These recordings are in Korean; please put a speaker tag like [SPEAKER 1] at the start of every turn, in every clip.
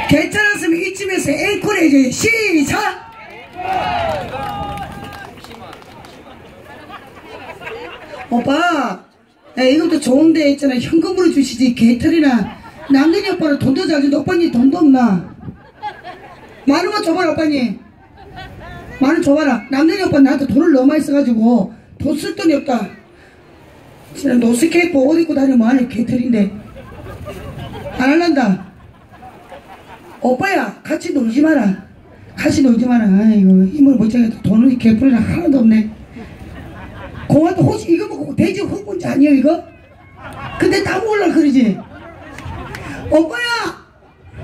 [SPEAKER 1] 괜찮았으면 이쯤에서 앵콜 해줘요. 시작! 오빠, 야, 이것도 좋은데 있잖아. 현금으로 주시지. 개털이나. 남들이 오빠는 돈도 잘 준다. 오빠님 돈도 없나? 만원만 줘봐라, 오빠님. 만원 줘봐라. 남들이 오빠 나한테 돈을 너무 많이 써가지고 돈 쓸 돈이 없다. 진짜 노스케이프 옷 입고 다니면 뭐하냐. 개털인데. 안 할란다. 오빠야, 같이 놀지 마라. 같이 놀지 마라. 아이고, 힘을 못 차겠다. 돈은 개풀이랑 하나도 없네. 공화도 혹시 이거 먹고 돼지 흑군자 아니야, 이거? 근데 다 먹으려고 그러지? 오빠야!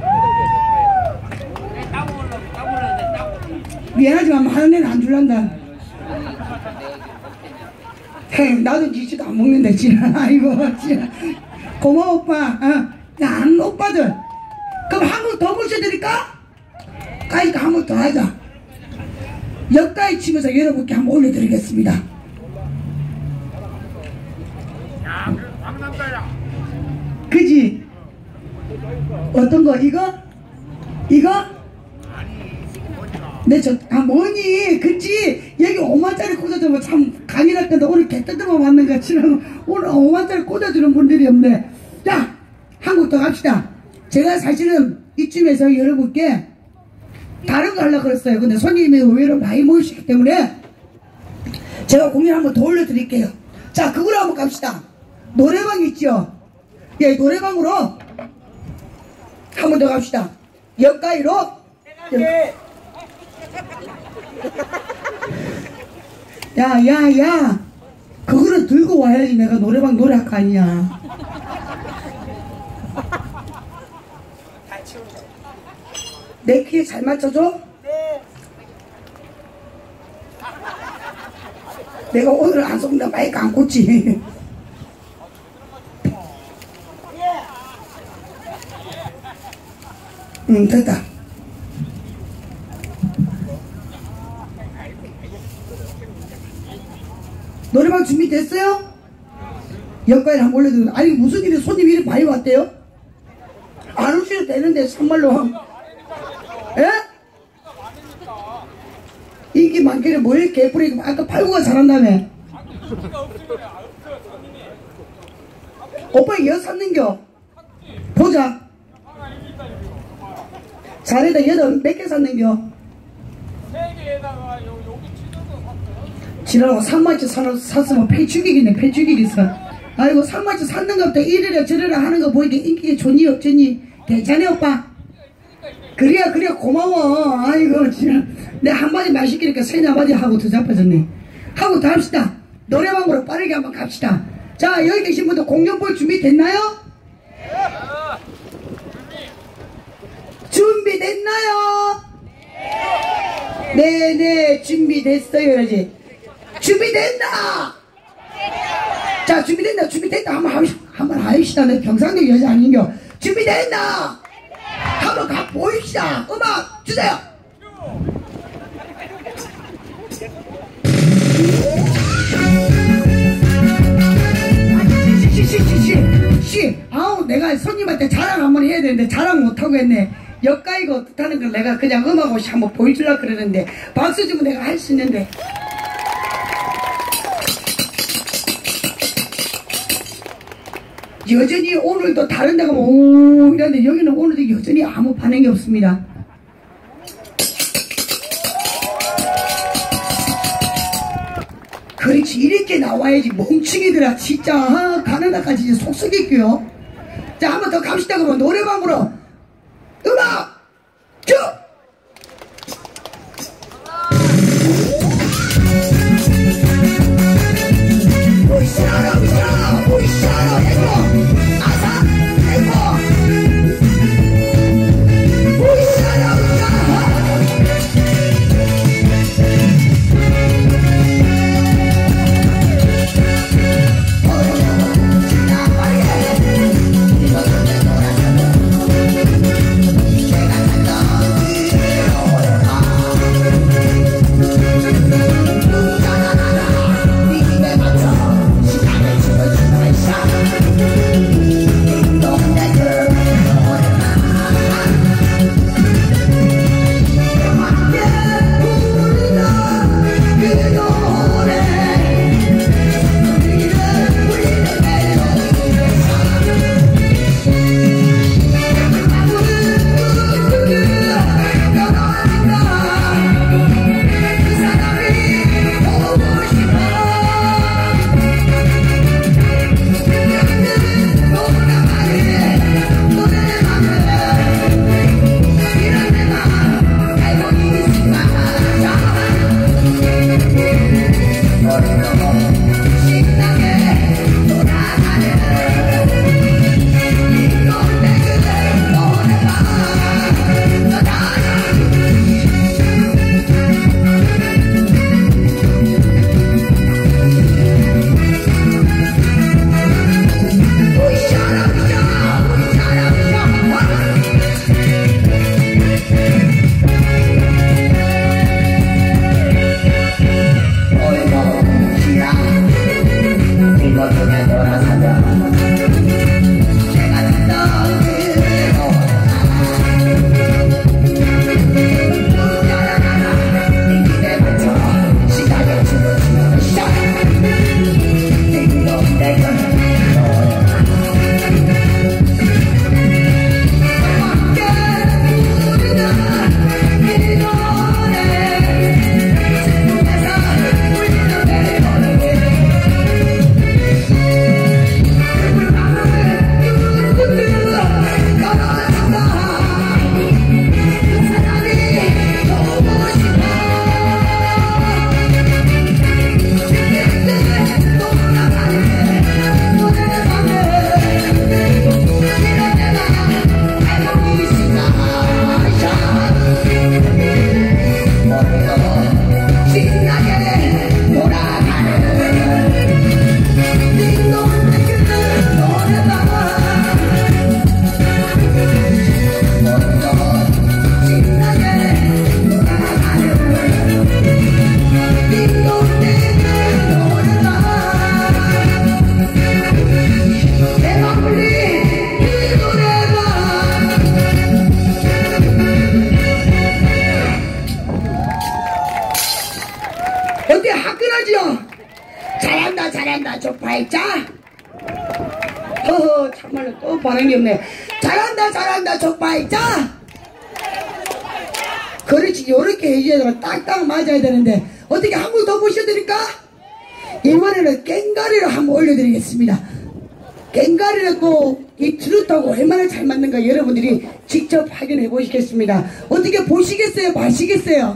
[SPEAKER 1] 미안하지만 하는 애는 안 줄란다. 헤, 나도 지지도 안 먹는데, 지금. 아이고, 지금. 고마워, 오빠. 난 오빠들. 그럼 한 번 더 모셔드릴까? 까이까 한 번 더 하자. 역가에 치면서 여러분께 한번 올려드리겠습니다. 그지? 어떤 거? 이거? 이거? 네, 뭐니? 그치? 여기 5만짜리 꽂아주면 참 강의할 건데 오늘 개떡들만 맞는 거 치라고 오늘 5만짜리 꽂아주는 분들이 없네. 자, 한국 더 갑시다. 제가 사실은 이쯤에서 여러분께 다른 거 하려고 그랬어요. 근데 손님이 의외로 많이 모이시기 때문에 제가 공연 한번 더 올려드릴게요. 자, 그거로 한번 갑시다. 노래방 있죠? 예, 노래방으로 한 번 더 갑시다. 역가이로. 야. 그거를 들고 와야지 내가 노래방 노래할 거 아니냐. 내 귀에 잘 맞춰줘? 네. 내가 오늘 안 쏜다 마이크 안 꽂지. 됐다. 노래방 준비됐어요? 역가에 한번 올려드려. 아니 무슨 일이 손님 이렇게 많이 왔대요? 안 오셔도 되는데 참말로. 예? 인기 많기를 뭐해 개뿌리. 아까 팔구가 잘한다며. 오빠 여 샀는겨? 보자. 자네다 여덟 몇 개 샀는겨?
[SPEAKER 2] 3개에다가 여기 치즈도 샀어요.
[SPEAKER 1] 지랄하고 3만치 샀으면 폐죽이겠네. 폐죽이 있어. 아이고 3만치 샀는 것부터 이래라 저래라 하는 거 보이게 인기가 좋니 없니? 괜찮아 오빠? 그래 고마워. 아이고 진짜 내 한마디 말 시키니까 세네마디 하고 더 자빠졌네. 하고 더 합시다. 노래방으로 빠르게 한번 갑시다. 자, 여기 계신 분들 공연 볼 준비 됐나요? 준비됐나요? 네네 준비됐어요. 그러지. 준비됐나? 자, 준비됐다 한번 하입시다. 내 경상도 여자 아닌겨. 준비됐나? 한번 가보입시다. 음악 주세요. 아우 내가 손님한테 자랑 한번 해야 되는데 자랑 못하고 했네. 역가이가 어떻다는 걸 내가 그냥 음악 없이 한번 보여주려고 그러는데 박수 주면 내가 할 수 있는데. 여전히 오늘도 다른 데가 오 이러는데 여기는 오늘도 여전히 아무 반응이 없습니다. 그렇지, 이렇게 나와야지 멍충이들아. 진짜 가는 날까지 이제 속 썩일게요. 자, 한번 더 갑시다. 그러면 노래방으로 음악 큐! 오이샤라 에고 아사 에고 오이샤라 우샤 잘하지요? 잘한다 잘한다 족발자. 허허 참말로 또 반응이 없네. 잘한다 잘한다 족발자. 그렇지 요렇게 해줘야 되면 딱딱 맞아야 되는데 어떻게 한 번 더 모셔드릴까? 이번에는 깽가리를 한번 올려드리겠습니다. 깽가리를 또 이 트로트하고 얼마나 잘 맞는가 여러분들이 직접 확인해 보시겠습니다. 어떻게 보시겠어요? 마시겠어요?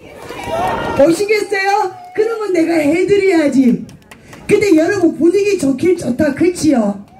[SPEAKER 1] 보시겠어요? 그러면 내가 해드려야지. 근데 여러분 분위기 좋긴 좋다 그치요?